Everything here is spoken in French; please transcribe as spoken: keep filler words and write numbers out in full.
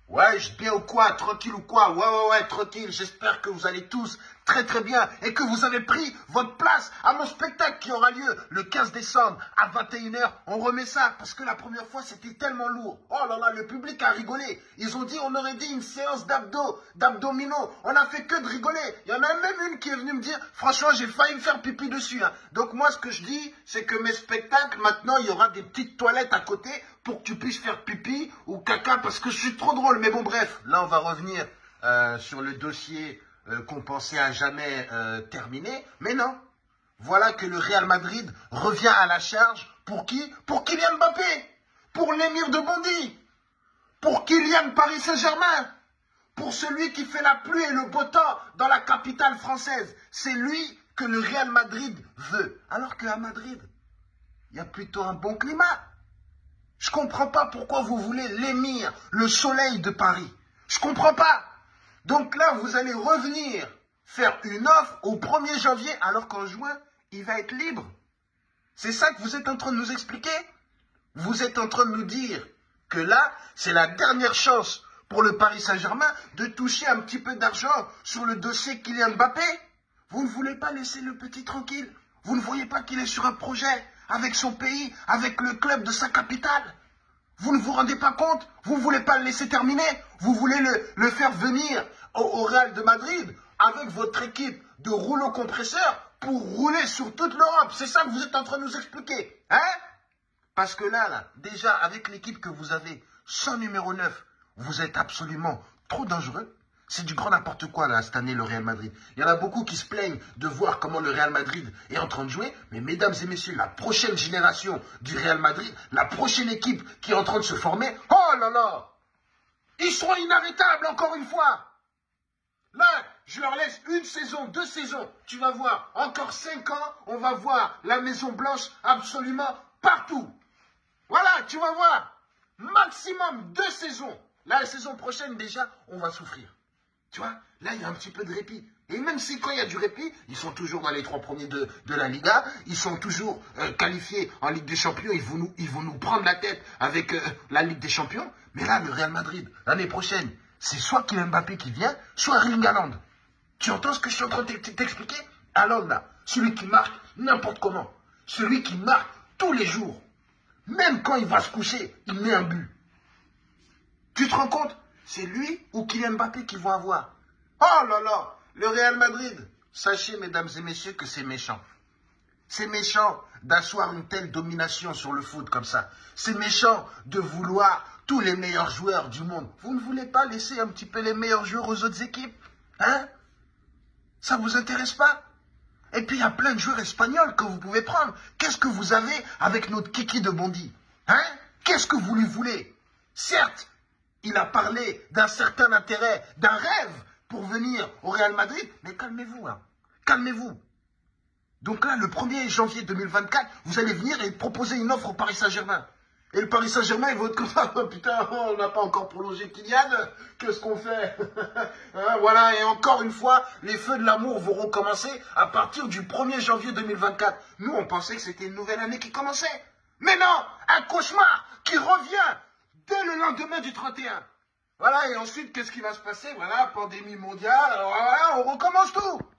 Ouais, je bien ou quoi? Tranquille ou quoi? Ouais, ouais, ouais, tranquille. J'espère que vous allez tous très très bien et que vous avez pris votre place à mon spectacle qui aura lieu le quinze décembre à vingt et une heures. On remet ça parce que la première fois, c'était tellement lourd. Oh là là, le public a rigolé. Ils ont dit, on aurait dit une séance d'abdos, d'abdominaux. On a fait que de rigoler. Il y en a même une qui est venue me dire, franchement, j'ai failli me faire pipi dessus. Hein. Donc moi, ce que je dis, c'est que mes spectacles, maintenant, il y aura des petites toilettes à côté pour que tu puisses faire pipi ou caca parce que je suis trop drôle. Mais bon, bref, là, on va revenir euh, sur le dossier euh, qu'on pensait à jamais euh, terminer. Mais non, voilà que le Real Madrid revient à la charge. Pour qui? Pour Kylian Mbappé, pour l'émir de Bondy, pour Kylian Paris Saint-Germain, pour celui qui fait la pluie et le beau temps dans la capitale française. C'est lui que le Real Madrid veut. Alors qu'à Madrid, il y a plutôt un bon climat. Je comprends pas pourquoi vous voulez l'émir, le soleil de Paris. Je comprends pas. Donc là, vous allez revenir faire une offre au premier janvier, alors qu'en juin, il va être libre. C'est ça que vous êtes en train de nous expliquer? Vous êtes en train de nous dire que là, c'est la dernière chance pour le Paris Saint-Germain de toucher un petit peu d'argent sur le dossier Kylian Mbappé. Vous ne voulez pas laisser le petit tranquille. Vous ne voyez pas qu'il est sur un projet avec son pays, avec le club de sa capitale. Vous ne vous rendez pas compte? Vous ne voulez pas le laisser terminer? Vous voulez le, le faire venir au, au Real de Madrid avec votre équipe de rouleau compresseur pour rouler sur toute l'Europe. C'est ça que vous êtes en train de nous expliquer. Hein? Parce que là, là, déjà, avec l'équipe que vous avez, sans numéro neuf, vous êtes absolument trop dangereux. C'est du grand n'importe quoi, là, cette année, le Real Madrid. Il y en a beaucoup qui se plaignent de voir comment le Real Madrid est en train de jouer. Mais mesdames et messieurs, la prochaine génération du Real Madrid, la prochaine équipe qui est en train de se former, oh là là, ils seront inarrêtables, encore une fois. Là, je leur laisse une saison, deux saisons. Tu vas voir, encore cinq ans, on va voir la Maison Blanche absolument partout. Voilà, tu vas voir. Maximum deux saisons. Là, la saison prochaine, déjà, on va souffrir. Tu vois, là, il y a un petit peu de répit. Et même si quand il y a du répit, ils sont toujours dans les trois premiers de, de la Liga, ils sont toujours euh, qualifiés en Ligue des Champions, ils vont nous, ils vont nous prendre la tête avec euh, la Ligue des Champions. Mais là, le Real Madrid, l'année prochaine, c'est soit Kylian Mbappé qui vient, soit Erling Haaland. Tu entends ce que je suis en train de t'expliquer? Haaland, là, celui qui marque n'importe comment, celui qui marque tous les jours, même quand il va se coucher, il met un but. Tu te rends compte? C'est lui ou Kylian Mbappé qui vont avoir. Oh là là, le Real Madrid. Sachez, mesdames et messieurs, que c'est méchant. C'est méchant d'asseoir une telle domination sur le foot comme ça. C'est méchant de vouloir tous les meilleurs joueurs du monde. Vous ne voulez pas laisser un petit peu les meilleurs joueurs aux autres équipes? Hein? Ça ne vous intéresse pas? Et puis, il y a plein de joueurs espagnols que vous pouvez prendre. Qu'est-ce que vous avez avec notre Kiki de Bondy? Hein? Qu'est-ce que vous lui voulez? Certes, il a parlé d'un certain intérêt, d'un rêve pour venir au Real Madrid. Mais calmez-vous, hein. Calmez-vous. Donc là, le premier janvier deux mille vingt-quatre, vous allez venir et proposer une offre au Paris Saint-Germain. Et le Paris Saint-Germain, il va être comme ça. Oh, putain, on n'a pas encore prolongé Kylian. Qu'est-ce qu'on fait? Hein, voilà, et encore une fois, les feux de l'amour vont recommencer à partir du premier janvier deux mille vingt-quatre. Nous, on pensait que c'était une nouvelle année qui commençait. Mais non, un cauchemar qui revient dès le lendemain du trente et un. Voilà, et ensuite, qu'est-ce qui va se passer? Voilà, pandémie mondiale, alors voilà, on recommence tout.